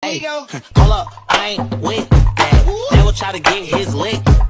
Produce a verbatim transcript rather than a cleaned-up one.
Hey, hold up, I ain't with that. Never try to get his lick